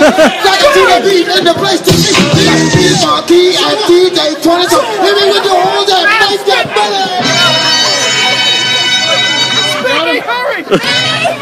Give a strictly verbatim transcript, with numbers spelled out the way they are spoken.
Like a T V beat in the place to be. D J Marquis and D J twenty-two. Hit me with the horns and make that belly. Hurry!